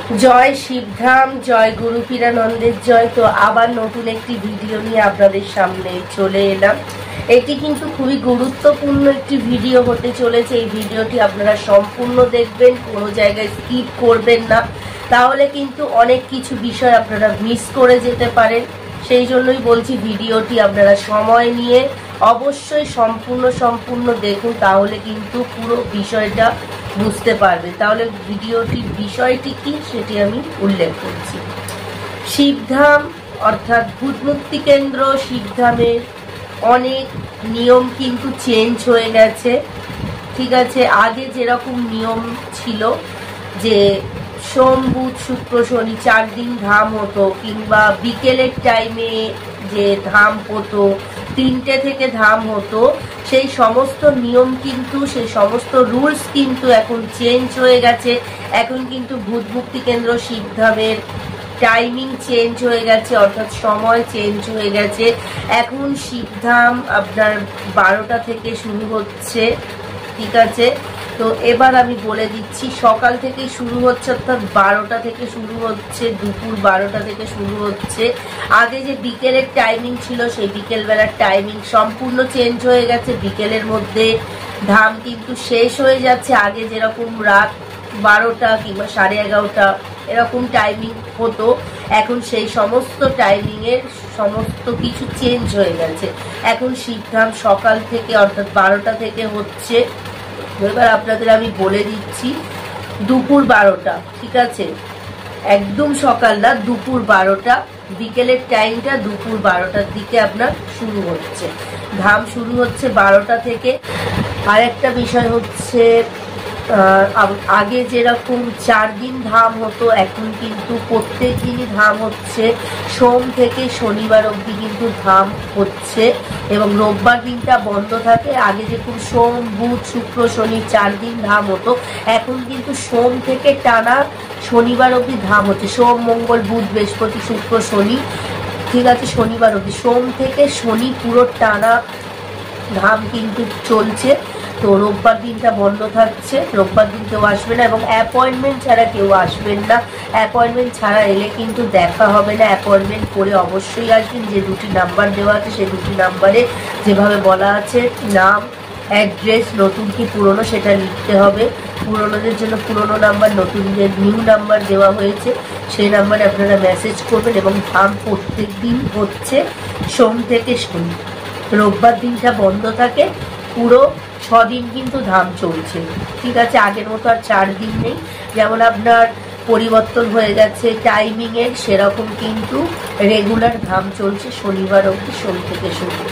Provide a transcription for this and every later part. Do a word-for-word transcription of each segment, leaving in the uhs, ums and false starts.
जय शिवधाम जय गुरु पीरानंदेर जय। तो आबार नतून एकटी भिडियो निये आपनादेर सामने चले एलाम। एटी किन्तु खुबই गुरुत्वपूर्ण एकटी भिडियो होते चलेছে। এই ভিডিওটি আপনারা সম্পূর্ণ দেখবেন, কোনো জায়গায় স্কিপ করবেন না, তাহলে কিন্তু অনেক কিছু বিষয় আপনারা মিস করে যেতে পারেন। সেই জন্যই বলছি ভিডিওটি আপনারা সময় নিয়ে অবশ্যই সম্পূর্ণ সম্পূর্ণ দেখুন, তাহলে কিন্তু পুরো বিষয়টা বুঝতে পারবেন। তাহলে ভিডিওটির বিষয়টি কি সেটি আমি উল্লেখ করছি। শিবধাম অর্থাৎ ভূতমুক্তি কেন্দ্র শিবধামের অনেক নিয়ম কিন্তু চেঞ্জ হয়ে গেছে। ঠিক আছে, আগে যেরকম নিয়ম ছিল যে সোম বুধ শুক্র শনি চার দিন ধাম হতো, কিংবা বিকেলের টাইমে যে ধাম হতো তিনটে থেকে ধাম হতো, সেই সমস্ত নিয়ম কিন্তু সেই সমস্ত রুলস কিন্তু এখন চেঞ্জ হয়ে গেছে। এখন কিন্তু ভূতমুক্তি কেন্দ্র শিবধামের টাইমিং চেঞ্জ হয়ে গেছে, অর্থাৎ সময় চেঞ্জ হয়ে গেছে। এখন শিবধাম আপনার বারোটা থেকে শুরু হচ্ছে। ঠিক আছে, তো এবার আমি বলে দিচ্ছি সকাল থেকে শুরু হচ্ছে, অর্থাৎ বারোটা থেকে শুরু হচ্ছে, দুপুর বারোটা থেকে শুরু হচ্ছে। আগে যে বিকেলের টাইমিং ছিল সেই বিকেলবেলার টাইমিং সম্পূর্ণ চেঞ্জ হয়ে গেছে। বিকেলের মধ্যে ধাম কিন্তু শেষ হয়ে যাচ্ছে। আগে যেরকম রাত বারোটা কিংবা সাড়ে এগারোটা এরকম টাইমিং হতো, এখন সেই সমস্ত টাইমিংয়ের সমস্ত কিছু চেঞ্জ হয়ে গেছে। এখন শিবধাম সকাল থেকে অর্থাৎ বারোটা থেকে হচ্ছে। এবার আপনাদের আমি বলে দিচ্ছি দুপুর বারোটা। ঠিক আছে, একদম সকাল না, দুপুর বারোটা, বিকেলের টাইমটা দুপুর বারোটার দিকে আপনার শুরু হচ্ছে। ধাম শুরু হচ্ছে বারোটা থেকে। আর একটা বিষয় হচ্ছে আগে যেরকম চার দিন ধাম হতো, এখন কিন্তু প্রত্যেক দিনই ধাম হচ্ছে। সোম থেকে শনিবার অবধি কিন্তু ধাম হচ্ছে এবং রোববার দিনটা বন্ধ থাকে। আগে যেরকম সোম বুধ শুক্র শনি চার দিন ধাম হতো, এখন কিন্তু সোম থেকে টানা শনিবার অবধি ধাম হচ্ছে। সোম মঙ্গল বুধ বৃহস্পতি শুক্র শনি, ঠিক আছে, শনিবার অবধি, সোম থেকে শনি পুরো টানা ধাম কিন্তু চলছে। তো রোববার দিনটা বন্ধ থাকছে, রোববার দিন কেউ আসবে না এবং অ্যাপয়েন্টমেন্ট ছাড়া কেউ আসবেন না। অ্যাপয়েন্টমেন্ট ছাড়া এলে কিন্তু দেখা হবে না, অ্যাপয়েন্টমেন্ট করে অবশ্যই আসবেন। যে দুটি নাম্বার দেওয়া আছে সেই দুটি নাম্বারে যেভাবে বলা আছে নাম অ্যাড্রেস নতুন কি পুরনো সেটা লিখতে হবে। পুরনোদের জন্য পুরনো নাম্বার, নতুনদের নিউ নাম্বার দেওয়া হয়েছে, সেই নাম্বারে আপনারা মেসেজ করবেন। এবং ধাম প্রত্যেক দিন হচ্ছে সোম থেকে শনি, রোববার দিনটা বন্ধ থাকে। পুরো ছদিন কিন্তু ধাম চলছে। ঠিক আছে, আগের মতো আর চার দিন নেই, যেমন আপনার পরিবর্তন হয়ে গেছে টাইমিংয়ের, সেরকম কিন্তু রেগুলার ধাম চলছে শনিবার অবধি, সোম থেকে শনি।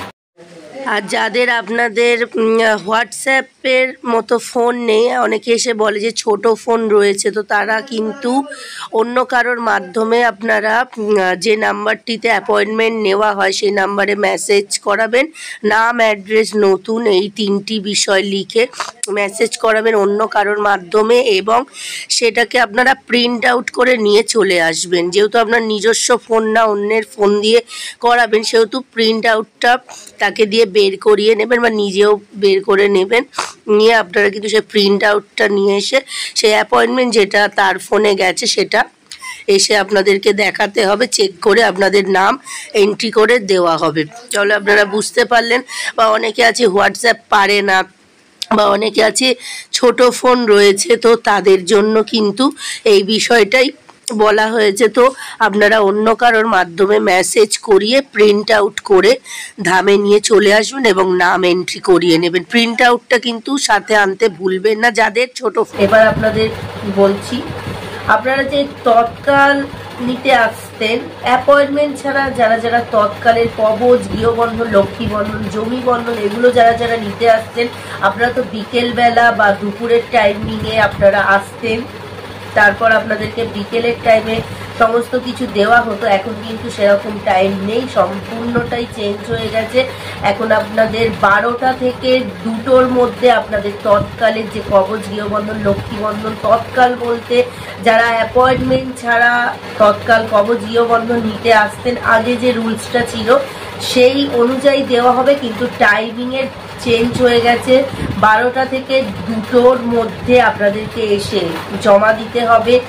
আর যাদের আপনাদের হোয়াটসঅ্যাপের মতো ফোন নেই, অনেকে এসে বলে যে ছোট ফোন রয়েছে, তো তারা কিন্তু অন্য কারোর মাধ্যমে আপনারা যে নাম্বারটিতে অ্যাপয়েন্টমেন্ট নেওয়া হয় সেই নাম্বারে মেসেজ করাবেন। নাম অ্যাড্রেস নতুন এই তিনটি বিষয় লিখে মেসেজ করাবেন অন্য কারোর মাধ্যমে, এবং সেটাকে আপনারা প্রিন্ট আউট করে নিয়ে চলে আসবেন। যেহেতু আপনার নিজস্ব ফোন না, অন্যের ফোন দিয়ে করাবেন, সেহেতু প্রিন্ট আউটটা তাকে দিয়ে বের করিয়ে নেবেন বা নিজেও বের করে নেবেন। নিয়ে আপনারা কিন্তু সেই প্রিন্ট আউটটা নিয়ে এসে সেই অ্যাপয়েন্টমেন্ট যেটা তার ফোনে গেছে সেটা এসে আপনাদেরকে দেখাতে হবে, চেক করে আপনাদের নাম এন্ট্রি করে দেওয়া হবে। তাহলে আপনারা বুঝতে পারলেন। বা অনেকে আছে হোয়াটসঅ্যাপ পারে না, বা অনেকে আছে ছোট ফোন রয়েছে, তো তাদের জন্য কিন্তু এই বিষয়টাই বলা হয়েছে। তো আপনারা অন্য কারোর মাধ্যমে মেসেজ করিয়ে প্রিন্ট আউট করে ধামে নিয়ে চলে আসবেন এবং নাম এন্ট্রি করিয়ে নেবেন। প্রিন্ট আউটটা কিন্তু সাথে আনতে ভুলবেন না যাদের ছোট। এবার আপনাদের বলছি, আপনারা যে তৎকাল নিতে আসতেন অ্যাপয়েন্টমেন্ট ছাড়া, যারা যারা তৎকালের কবচ গৃহবন্ধন লক্ষ্মী বন্ধন জমি বন্ধন এগুলো যারা যারা নিতে আসতেন, আপনারা তো বিকেলবেলা বা দুপুরের টাইমিংয়ে আপনারা আসতেন, তারপর আপনাদেরকে বিকেলের টাইমে সমস্ত কিছু দেওয়া হতো। এখন কিন্তু সেরকম টাইম নেই, সম্পূর্ণটাই চেঞ্জ হয়ে গেছে। এখন আপনাদের বারোটা থেকে দুটোর মধ্যে আপনাদের তৎকালের যে কবচ গৃহবন্ধন লক্ষ্মী বন্ধন, তৎকাল বলতে যারা অ্যাপয়েন্টমেন্ট ছাড়া তৎকাল কবচ গৃহবন্ধন নিতে আসতেন, আগে যে রুলসটা ছিল সেই অনুযায়ী দেওয়া হবে, কিন্তু টাইমিংয়ের চেঞ্জ হয়ে গেছে। বারোটা থেকে দুটোর মধ্যে আপনাদেরকে এসে জমা দিতে হবে।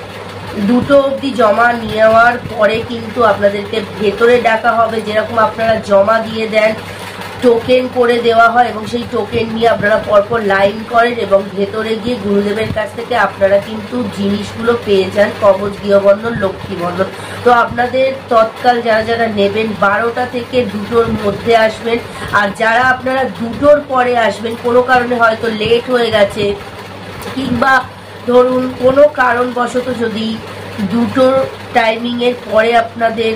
দুটো অবধি জমা নেওয়ার পরে কিন্তু আপনাদেরকে ভেতরে ডাকা হবে। যেরকম আপনারা জমা দিয়ে দেন, টোকেন করে দেওয়া হয় এবং সেই টোকেন নিয়ে আপনারা পরপর লাইন করেন এবং ভেতরে গিয়ে গুরুদেবের কাছ থেকে আপনারা কিন্তু জিনিসগুলো পেয়ে যান, কবচ, গৃহবন্ধন, লক্ষ্মী বন্ধন। তো আপনাদের তৎকাল যারা যারা নেবেন বারোটা থেকে দুটোর মধ্যে আসবেন। আর যারা আপনারা দুটোর পরে আসবেন, কোনো কারণে হয়তো লেট হয়ে গেছে কিংবা ধরুন কোনো কারণবশত যদি দুটোর টাইমিংয়ের পরে আপনাদের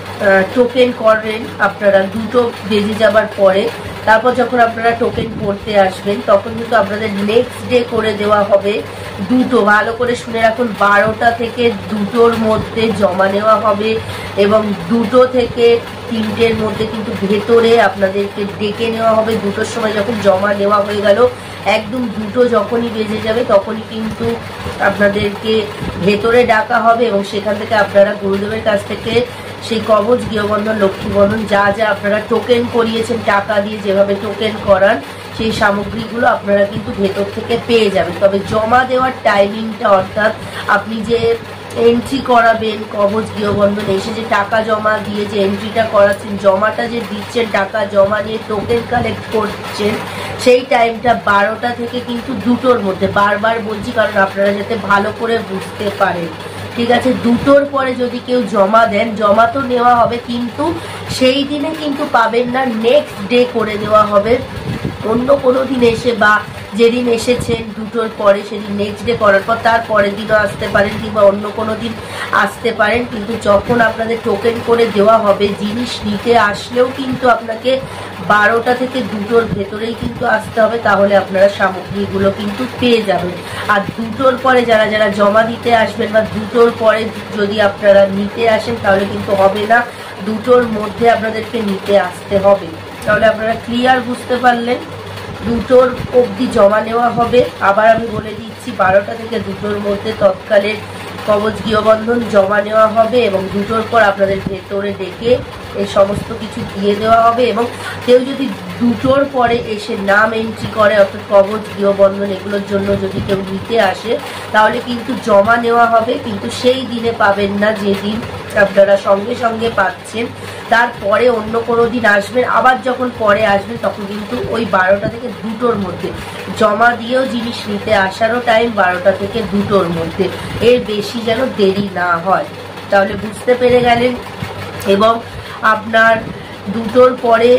টোকেন করেন, আপনারা দুটো বেজে যাবার পরে তারপর যখন আপনারা টোকেন করতে আসবেন তখন কিন্তু আপনাদের নেক্সট ডে করে দেওয়া হবে দুটো। ভালো করে শুনে রাখুন, বারোটা থেকে দুটোর মধ্যে জমা নেওয়া হবে এবং দুটো থেকে তিনটের মধ্যে কিন্তু ভেতরে আপনাদেরকে ডেকে নেওয়া হবে। দুটোর সময় যখন জমা নেওয়া হয়ে গেল, একদম দুটো যখনই বেজে যাবে তখনই কিন্তু আপনাদেরকে ভেতরে ডাকা হবে এবং সেখান থেকে আপনারা গুরুদেবের কাছ থেকে সেই কবচ, গৃহবন্ধন, লক্ষ্মী বন্ধন যা যা আপনারা টোকেন করিয়েছেন টাকা দিয়ে, যেভাবে টোকেন করান সেই সামগ্রীগুলো আপনারা কিন্তু ভেতর থেকে পেয়ে যাবেন। তবে জমা দেওয়ার টাইমিংটা, অর্থাৎ আপনি যে এন্ট্রি করাবেন কবচ, গৃহবন্ধন এসে যে টাকা জমা দিয়ে যে এন্ট্রিটা করাচ্ছেন, জমাটা যে দিচ্ছেন, টাকা জমা নিয়ে টোকেন কালেক্ট করছেন, সেই টাইমটা বারোটা থেকে কিন্তু দুটোর মধ্যে। বারবার বলছি কারণ আপনারা যাতে ভালো করে বুঝতে পারেন, ঠিক আছে? দুটোর পরে যদি কেউ জমা দেন, জমা তো নেওয়া হবে কিন্তু সেই দিনে কিন্তু পাবেন না, নেক্সট ডে করে দেওয়া হবে। অন্য কোনো দিন এসে বা যেদিন এসেছেন দুটোর পরে সেদিন নেক্সট ডে করার পর তার পরের দিনও আসতে পারেন কিংবা অন্য কোনো দিন আসতে পারেন, কিন্তু যখন আপনাদের টোকেন করে দেওয়া হবে জিনিস নিতে আসলেও কিন্তু আপনাকে বারোটা থেকে দুটোর ভেতরেই কিন্তু আসতে হবে, তাহলে আপনারা সামগ্রীগুলো কিন্তু পেয়ে যাবেন। আর দুটোর পরে যারা যারা জমা দিতে আসবেন বা দুটোর পরে যদি আপনারা নিতে আসেন তাহলে কিন্তু হবে না, দুটোর মধ্যে আপনাদেরকে নিতে আসতে হবে। তাহলে আপনারা ক্লিয়ার বুঝতে পারলেন। দুটোর অবধি জমা নেওয়া হবে। আবার আমি বলে দিচ্ছি, বারোটা থেকে দুটোর মধ্যে তৎকালের কবচ, গৃহবন্ধন জমা নেওয়া হবে এবং দুটোর পর আপনাদের ভেতরে ডেকে এই সমস্ত কিছু দিয়ে দেওয়া হবে। এবং কেউ যদি দুটোর পরে এসে নাম এন্ট্রি করে, অর্থাৎ কবচ, গৃহবন্ধন এগুলোর জন্য যদি কেউ নিতে আসে তাহলে কিন্তু জমা নেওয়া হবে, কিন্তু সেই দিনে পাবেন না যেদিন আপনারা সঙ্গে সঙ্গে পাচ্ছেন। তারপরে অন্য কোনো দিন আসবেন, আবার যখন পরে আসবেন তখন কিন্তু ওই বারোটা থেকে দুটোর মধ্যে জমা দিয়েও জিনিস নিতে আসারও টাইম বারোটা থেকে দুটোর মধ্যে, এর বেশি যেন দেরি না হয়। তাহলে বুঝতে পেরে গেলেন। এবং আপনার দুটোর পরে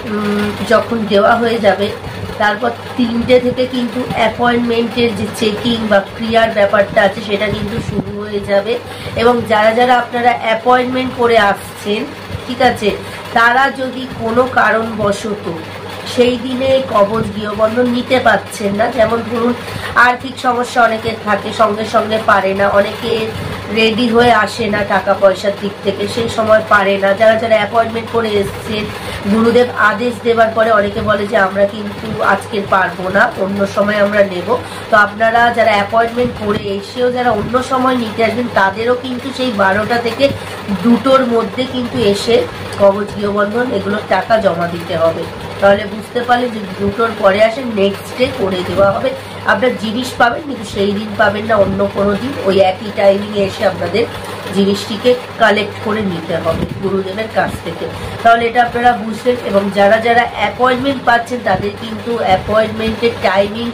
যখন দেওয়া হয়ে যাবে তারপর তিনটে থেকে কিন্তু অ্যাপয়েন্টমেন্টের যে চেকিং বা ক্রিয়ার ব্যাপারটা আছে সেটা কিন্তু শুরু হয়ে যাবে। এবং যারা যারা আপনারা অ্যাপয়েন্টমেন্ট করে আসছেন, ঠিক আছে, তারা যদি কোনো কারণবশত সেই দিনে কবচ, গৃহবন্ধন নিতে পাচ্ছেন না, যেমন ধরুন আর্থিক সমস্যা অনেকের থাকে, সঙ্গে সঙ্গে পারে না, অনেকে রেডি হয়ে আসে না টাকা পয়সার দিক থেকে, সেই সময় পারে না। যারা যারা অ্যাপয়েন্টমেন্ট করে এসছেন, গুরুদেব আদেশ দেবার পরে অনেকে বলে যে আমরা কিন্তু আজকে পারবো না, অন্য সময় আমরা নেব। তো আপনারা যারা অ্যাপয়েন্টমেন্ট করে এসেও যারা অন্য সময় নিতে আসবেন তাদেরও কিন্তু সেই বারোটা থেকে দুটোর মধ্যে কিন্তু এসে কবচ, গৃহবন্ধন এগুলোর টাকা জমা দিতে হবে। তাহলে বুঝতে পারলে যে দুটোর পরে আসে নেক্সট ডে করে দেওয়া হবে। আপনার জিনিস পাবেন কিন্তু সেই দিন পাবেন না, অন্য কোনো দিন ওই একই টাইমিংয়ে এসে আপনাদের জিনিসটিকে কালেক্ট করে নিতে হবে গুরুদেবের কাছ থেকে। তাহলে এটা আপনারা বুঝলেন। এবং যারা যারা অ্যাপয়েন্টমেন্ট পাচ্ছেন তাদের কিন্তু অ্যাপয়েন্টমেন্টের টাইমিং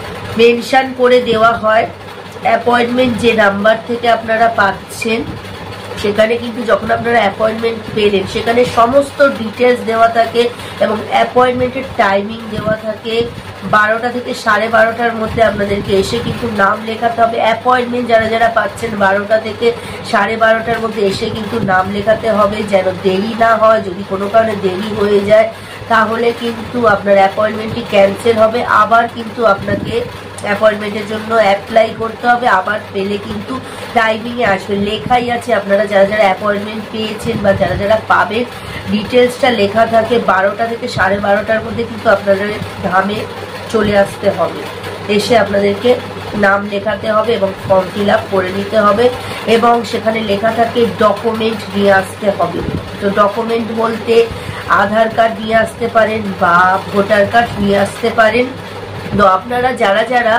মেনশন করে দেওয়া হয়। অ্যাপয়েন্টমেন্ট যে নাম্বার থেকে আপনারা পাচ্ছেন সেখানে কিন্তু যখন আপনারা অ্যাপয়েন্টমেন্ট পেলেন সেখানে সমস্ত ডিটেলস দেওয়া থাকে এবং অ্যাপয়েন্টমেন্টের টাইমিং দেওয়া থাকে। বারোটা থেকে সাড়ে বারোটার মধ্যে আপনাদেরকে এসে কিন্তু নাম লেখাতে হবে। অ্যাপয়েন্টমেন্ট যারা যারা পাচ্ছেন বারোটা থেকে সাড়ে বারোটার মধ্যে এসে কিন্তু নাম লেখাতে হবে, যেন দেরি না হয়। যদি কোনো কারণে দেরি হয়ে যায় তাহলে কিন্তু আপনার অ্যাপয়েন্টমেন্টটি ক্যান্সেল হবে, আবার কিন্তু আপনাকে অ্যাপয়েন্টমেন্টের জন্য অ্যাপ্লাই করতে হবে, আবার পেলে কিন্তু টাইমিংয়ে আসবে। লেখাই আছে আপনারা যারা যারা অ্যাপয়েন্টমেন্ট পেয়েছেন বা যারা যারা পাবেন ডিটেলসটা লেখা থাকে। বারোটা থেকে সাড়ে বারোটার মধ্যে কিন্তু আপনাদের ধামে চলে আসতে হবে, এসে আপনাদেরকে নাম লেখাতে হবে এবং ফর্ম ফিল আপ করে নিতে হবে। এবং সেখানে লেখা থাকে ডকুমেন্ট নিয়ে আসতে হবে। তো ডকুমেন্ট বলতে আধার কার্ড নিয়ে আসতে পারেন বা ভোটার কার্ড নিয়ে আসতে পারেন। তো আপনারা যারা যারা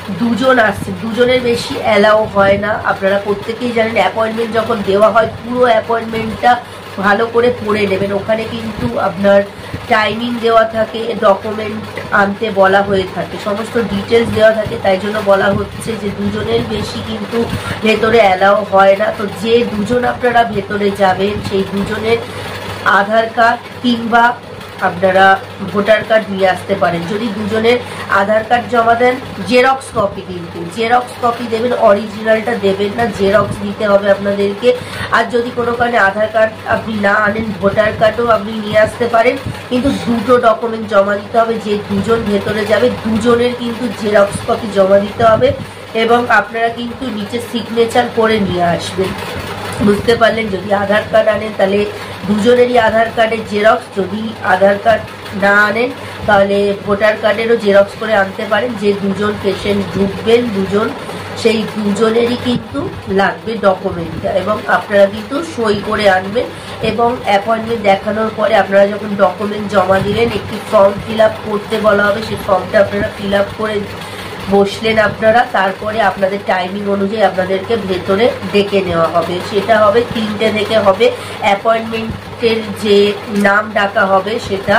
দুজন আসছে, দুজনের বেশি অ্যালাউ হয় না। আপনারা প্রত্যেকেই জানেন অ্যাপয়েন্টমেন্ট যখন দেওয়া হয় পুরো অ্যাপয়েন্টমেন্টটা ভালো করে পড়ে নেবেন। ওখানে কিন্তু আপনার টাইমিং দেওয়া থাকে, ডকুমেন্ট আনতে বলা হয়ে থাকে, সমস্ত ডিটেলস দেওয়া থাকে। তাই জন্য বলা হচ্ছে যে দুজনের বেশি কিন্তু ভেতরে অ্যালাউ হয় না। তো যে দুজন আপনারা ভেতরে যাবেন সেই দুজনের আধার কার্ড কিংবা আপনারা ভোটার কার্ড নিয়ে আসতে পারেন। যদি দুজনের আধার কার্ড জমা দেন জেরক্স কপি, কিন্তু জেরক্স কপি দেবেন, অরিজিনালটা দেবেন না, জেরক্স দিতে হবে আপনাদেরকে। আর যদি কোনো কারণে আধার কার্ড আপনি না আনেন, ভোটার কার্ডও আপনি নিয়ে আসতে পারেন, কিন্তু দুটো ডকুমেন্ট জমা দিতে হবে। যে দুজন ভেতরে যাবে দুজনের কিন্তু জেরক্স কপি জমা দিতে হবে এবং আপনারা কিন্তু নিচে সিগনেচার করে নিয়ে আসবেন। বুঝতে পারলেন? যদি আধার কার্ড আনেন তাহলে দুজনেরই আধার কার্ডের জেরক্স, যদি আধার কার্ড না আনেন তাহলে ভোটার কার্ডেরও জেরক্স করে আনতে পারেন। যে দুজন পেশেন্ট ঢুকবেন দুজন, সেই দুজনেরই কিন্তু লাগবে ডকুমেন্টটা এবং আপনারা কিন্তু সই করে আনবেন। এবং অ্যাপয়েন্টমেন্ট দেখানোর পরে আপনারা যখন ডকুমেন্ট জমা দিলেন একটি ফর্ম ফিল আপ করতে বলা হবে, সেই ফর্মটা আপনারা ফিল আপ করে বসলেন আপনারা। তারপরে আপনাদের টাইমিং অনুযায়ী আপনাদেরকে ভেতরে ডেকে নেওয়া হবে। সেটা হবে তিনটে থেকে হবে। অ্যাপয়েন্টমেন্টের যে নাম ডাকা হবে সেটা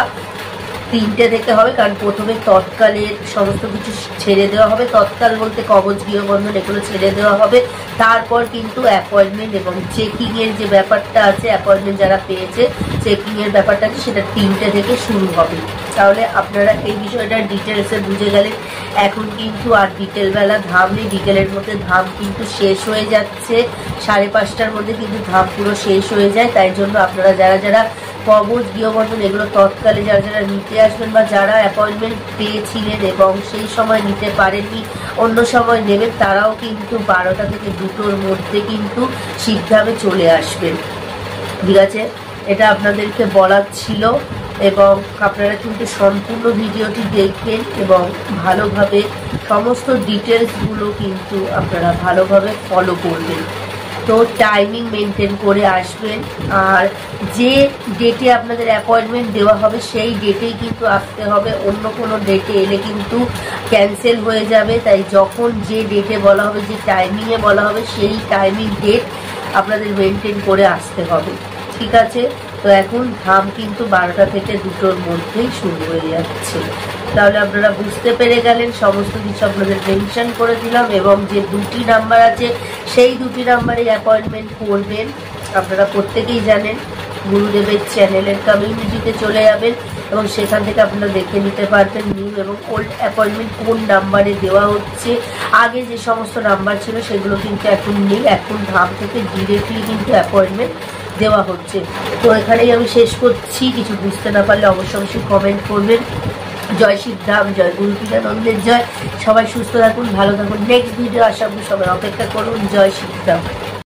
তিনটে থেকে হবে, কারণ প্রথমে তৎকালের সমস্ত কিছু ছেড়ে দেওয়া হবে। তৎকাল বলতে কবচ গৃহবন্ধন এগুলো ছেড়ে দেওয়া হবে। তারপর কিন্তু অ্যাপয়েন্টমেন্ট এবং চেকিংয়ের যে ব্যাপারটা আছে, অ্যাপয়েন্টমেন্ট যারা পেয়েছে চেকিংয়ের ব্যাপারটা আছে সেটা তিনটে থেকে শুরু হবে। তাহলে আপনারা এই বিষয়টা ডিটেলসে বুঝে গেলেন। এখন কিন্তু আর বিকেলবেলা ধাম নেই, বিকেলের মধ্যে ধাম কিন্তু শেষ হয়ে যাচ্ছে। সাড়ে পাঁচটার মধ্যে কিন্তু ধাম পুরো শেষ হয়ে যায়। তাই জন্য আপনারা যারা যারা কবচ গৃহবন্ধন এগুলো তৎকালে যারা যারা নিতে আসবেন বা যারা অ্যাপয়েন্টমেন্ট পেয়েছিলেন এবং সেই সময় নিতে পারেননি অন্য সময় নেবেন, তারাও কিন্তু বারোটা থেকে দুটোর মধ্যে কিন্তু সিদ্ধামে চলে আসবেন। ঠিক আছে? এটা আপনাদেরকে বলার ছিল এবং আপনারা কিন্তু সম্পূর্ণ ভিডিওটি দেখবেন এবং ভালোভাবে সমস্ত ডিটেলসগুলো কিন্তু আপনারা ভালোভাবে ফলো করবেন। তো টাইমিং মেনটেন করে আসবেন। আর যে ডেটে আপনাদের অ্যাপয়েন্টমেন্ট দেওয়া হবে সেই ডেটেই কিন্তু আসতে হবে। অন্য কোনো ডেটে এলে কিন্তু ক্যান্সেল হয়ে যাবে। তাই যখন যে ডেটে বলা হবে, যে টাইমিংয়ে বলা হবে, সেই টাইমিং ডেট আপনাদের মেনটেন করে আসতে হবে। ঠিক আছে? তো এখন ধাম কিন্তু বারোটা থেকে দুটোর মধ্যেই শুরু হয়ে যাচ্ছে। তাহলে আপনারা বুঝতে পেরে গেলেন, সমস্ত কিছু আপনাদের মেনশন করে দিলাম। এবং যে দুটি নাম্বার আছে সেই দুটি নাম্বারে অ্যাপয়েন্টমেন্ট করবেন। আপনারা প্রত্যেকেই জানেন গুরুদেবের চ্যানেলের কমিউনিটিতে চলে যাবেন এবং সেখান থেকে আপনারা দেখে নিতে পারবেন নিউ এবং ওল্ড অ্যাপয়েন্টমেন্ট কোন নাম্বারে দেওয়া হচ্ছে। আগে যে সমস্ত নাম্বার ছিল সেগুলো কিন্তু এখন নেই, এখন ধাম থেকে ডিরেক্টলি কিন্তু অ্যাপয়েন্টমেন্ট দেওয়া হচ্ছে। তো এখানেই আমি শেষ করছি। কিছু বুঝতে না পারলে অবশ্যই অবশ্যই কমেন্ট করবেন। জয় শিবধাম, জয় গুরু পীরানন্দের জয়। সবাই সুস্থ থাকুন, ভালো থাকুন। নেক্সট ভিডিও আশা করি সবাই অপেক্ষা করুন। জয় শিবধাম।